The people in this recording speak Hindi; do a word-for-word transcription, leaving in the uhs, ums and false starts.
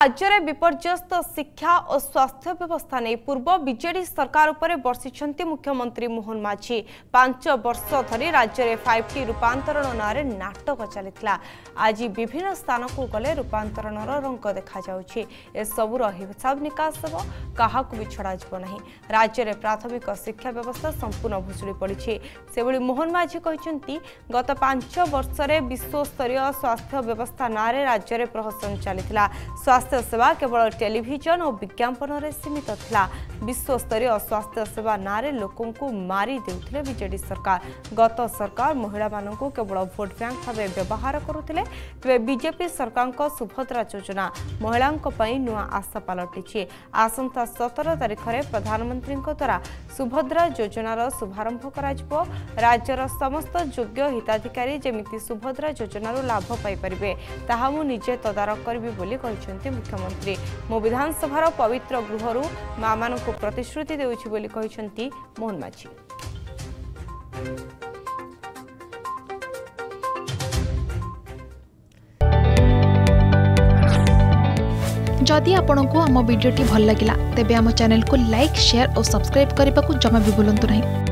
राज्य में विपर्यस्त शिक्षा और स्वास्थ्य व्यवस्था नहीं पूर्व बीजेडी सरकार उपरे बर्षिछंती मुख्यमंत्री मोहन माझी पांच वर्ष धरी राज्य में फाइव टी रूपांतरण नारे नाटक चलीथिला। आज विभिन्न स्थान को गले रूपांतरण रंग देखा जाउछि। ए सबुर हिसाब निकास सब काहाकु भी छड़ा जिवो नहीं। राज्य में प्राथमिक शिक्षा व्यवस्था संपूर्ण भुसुड़ी पड़ी। सेभली मोहन माझी कहते गत पांच वर्ष में विश्वस्तरीय स्वास्थ्य व्यवस्था नारे राज्य में प्रहसन चलीथिला। स्वास्थ्य सेवा केवल टेलीविजन और विज्ञापन में सीमित था। विश्वस्तरीय स्वास्थ्य सेवा नारे लोकों को मारी देउथिले बीजेडी सरकार। गत सरकार महिला मानू केवल भोट बैंक भाव व्यवहार करुथिले। तेबे बीजेपी सरकार को सुभद्रा योजना महिलांको पई नुआ आशा पलटिछि। आसंता सतर तारिख में प्रधानमंत्री द्वारा सुभद्रा योजनार शुभारंभ कराजिबो। राज्यर समस्त योग्य हिताधिकारी जेमिति सुभद्रा योजनार लाभ पाई परिबे ताहा मु निजे तदारक करबी बोली कहिसेंती मुख्यमंत्री। मो विधानसभार पवित्र गृहरु मां मानकु प्रतिश्रुति देउछि बोली कहिसेंती मोहन माझी। जदि आपंक आम भिडी भल लगा तेब आम चैनल को लाइक शेयर और सब्सक्राइब करने को जमा भी भूलु नहीं।